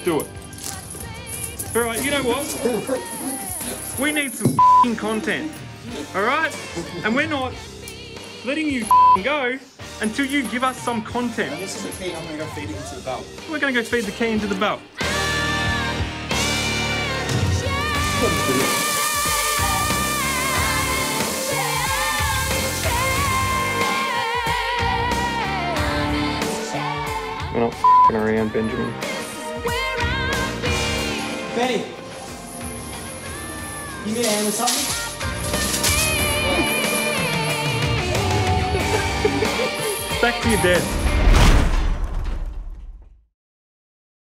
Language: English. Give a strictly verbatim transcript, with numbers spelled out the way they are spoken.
do it. All right, you know what? We need some f***ing content, all right? And we're not letting you f***ing go until you give us some content. And this is the key. I'm going to go feed it into the belt. We're going to go feed the key into the belt. We're not f***ing around, Benjamin. Benny, you need a hand with something? Back to your desk.